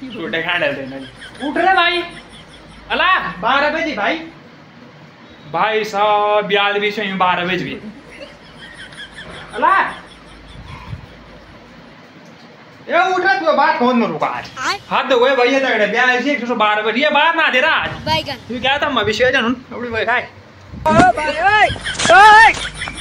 छोटे खाने देना उठ रहे भाई अला 12 बजे भाई साहब 12 बजे भी अला ये उठ रहा तू बात कौन मरूंगा आज हाथ दो गए भैया तगड़े 12 बजे ये बात ना दे रहा आज तू क्या था मैं विषय जानूं अपनी भाई खाए